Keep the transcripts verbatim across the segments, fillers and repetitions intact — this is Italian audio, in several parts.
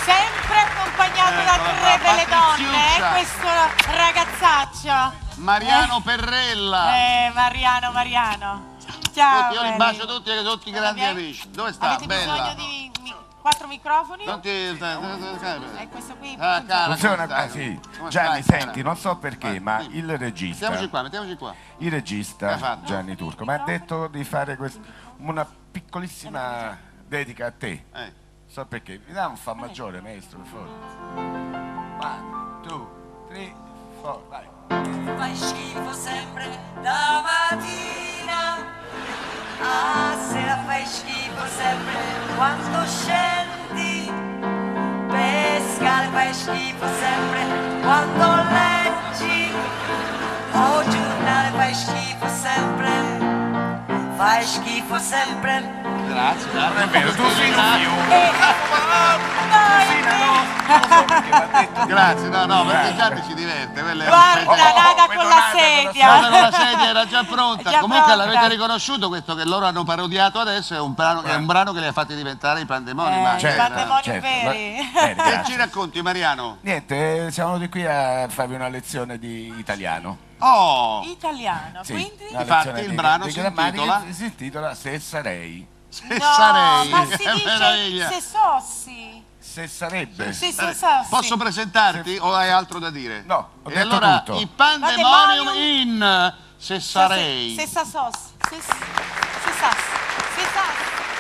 Sempre accompagnato da tre belle donne, eh, questo ragazzaccio. Mariano eh? Perrella. Eh, Mariano, Mariano. Ciao. Io li bacio tutti e tutti i grandi Avete... amici. Dove sta? Avete Bella. bisogno di mi... quattro microfoni? Non ti... E questo qui... Ah, cara, funziona così. Gianni, senti, non so perché, ah, ma sì. il regista... Mettiamoci qua, mettiamoci qua. Il regista, Gianni Turco, mi ha detto di fare quest... una piccolissima dedica a te. Eh. So perché. Mi dà un fa maggiore, maestro, per favore. One, two, three, four, vai. Fai schifo sempre da mattina, a sera fai schifo sempre quando scendi, pescare fai schifo sempre quando leggi, o giornale fai schifo sempre, fai schifo sempre. Grazie, Non è vero, tu sei un Eh, Grazie, no, no, perché Gianni ci diverte. Quella è guarda, un... nada con la sedia. Nada con la sedia era già pronta. È già Comunque pronta. l'avete riconosciuto, questo che loro hanno parodiato adesso è un brano, è un brano che li ha fatti diventare i Pandemoni. Eh, ma i certo, Pandemoni certo. veri. Bene, che grazie. ci racconti, Mariano? Niente, siamo venuti qui a farvi una lezione di italiano. Oh, Italiano, Sì, quindi? una Infatti lezione il di- brano di si grammatica intitola? si intitola Se sarei. se No, sarei, ma si che dice meraviglia. se sossi. Se sarebbe. Sì, se sossi. Posso presentarti o hai altro da dire? No, ho E detto allora tutto. i Pandemonium Pandemonium in Se sarei. Se sa sos. Se se sas. Se sas.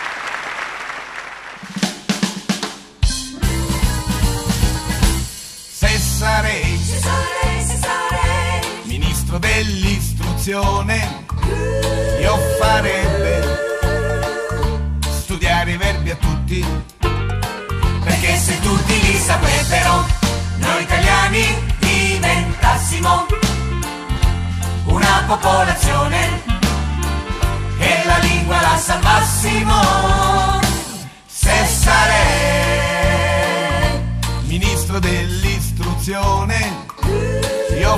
Se sarei Se sarei, se sarei, ministro dell'istruzione, io farebbe studiare i verbi a tutti, perché se tutti li saprebbero, noi italiani diventassimo una popolazione e la lingua la salvassimo. Se sarei ministro dell'istruzione, io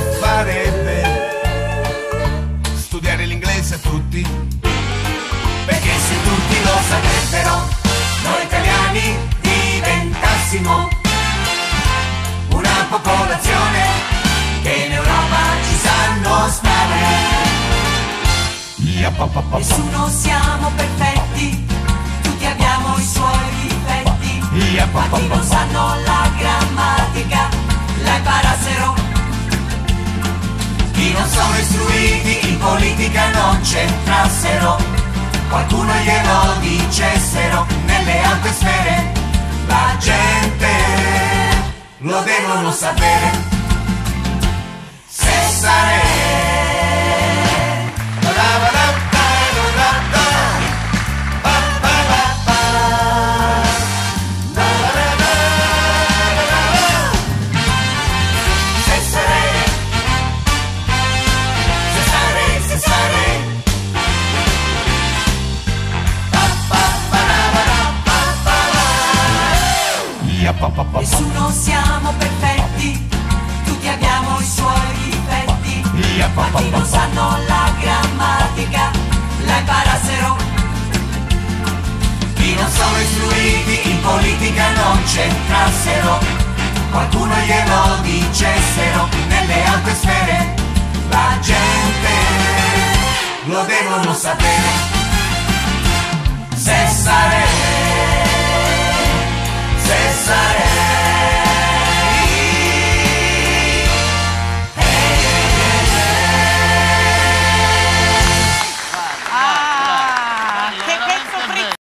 farebbe studiare l'inglese a tutti, perché se tutti lo saprebbero, noi italiani diventassimo una popolazione che in Europa ci sanno stare. Nessuno siamo perfetti, tutti abbiamo i suoi difetti, quanti non sanno la grammatica la imparassero, chi non sono istruiti in politica non c'entrassero, qualcuno glielo dicessero nelle alte sfere, la gente lo devono sapere. Se sarei nessuno siamo perfetti, tutti abbiamo i suoi difetti, quanti non sanno la grammatica la imparassero, chi non sono istruiti in politica non c'entrassero, qualcuno glielo dicessero nelle alte sfere, la gente lo devono sapere. Se sarei